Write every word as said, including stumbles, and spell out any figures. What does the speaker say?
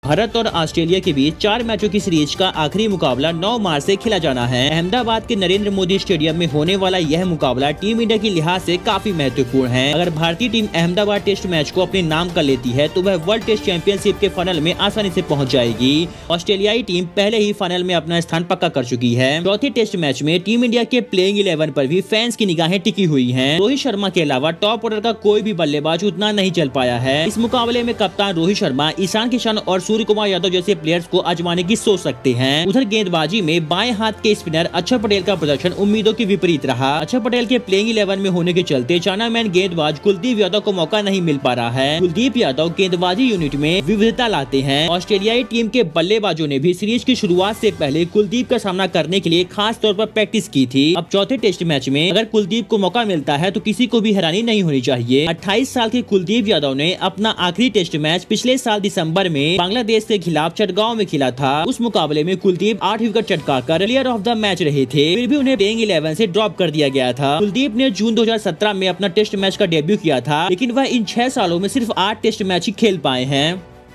भारत और ऑस्ट्रेलिया के बीच चार मैचों की सीरीज का आखिरी मुकाबला नौ मार्च से खेला जाना है। अहमदाबाद के नरेंद्र मोदी स्टेडियम में होने वाला यह मुकाबला टीम इंडिया की लिहाज से काफी महत्वपूर्ण है। अगर भारतीय टीम अहमदाबाद टेस्ट मैच को अपने नाम कर लेती है तो वह वर्ल्ड टेस्ट चैंपियनशिप के फाइनल में आसानी से पहुंच जाएगी। ऑस्ट्रेलियाई टीम पहले ही फाइनल में अपना स्थान पक्का कर चुकी है। चौथे टेस्ट मैच में टीम इंडिया के प्लेइंग इलेवन पर भी फैंस की निगाहें टिकी हुई है। रोहित शर्मा के अलावा टॉप ऑर्डर का कोई भी बल्लेबाज उतना नहीं चल पाया है। इस मुकाबले में कप्तान रोहित शर्मा, ईशान किशन और सूर्य कुमार यादव जैसे प्लेयर्स को आजमाने की सोच सकते हैं। उधर गेंदबाजी में बाएं हाथ के स्पिनर अक्षर पटेल का प्रदर्शन उम्मीदों के विपरीत रहा। अक्षर पटेल के प्लेइंग इलेवन में होने के चलते चाइना मैन गेंदबाज कुलदीप यादव को मौका नहीं मिल पा रहा है। कुलदीप यादव गेंदबाजी यूनिट में विविधता लाते हैं। ऑस्ट्रेलियाई टीम के बल्लेबाजों ने भी सीरीज की शुरुआत से पहले कुलदीप का सामना करने के लिए खास तौर पर प्रैक्टिस की थी। अब चौथे टेस्ट मैच में अगर कुलदीप को मौका मिलता है तो किसी को भी हैरानी नहीं होनी चाहिए। अट्ठाईस साल के कुलदीप यादव ने अपना आखिरी टेस्ट मैच पिछले साल दिसंबर में बांग्लादेश के खिलाफ चटगांव में खेला था। उस मुकाबले में कुलदीप आठ विकेट चटकाकर प्लेयर ऑफ द मैच रहे थे। फिर भी उन्हें प्लेइंग इलेवन से ड्रॉप कर दिया गया था। कुलदीप ने जून दो हज़ार सत्रह में अपना टेस्ट मैच का डेब्यू किया था, लेकिन वह इन छह सालों में सिर्फ आठ टेस्ट मैच ही खेल पाए हैं।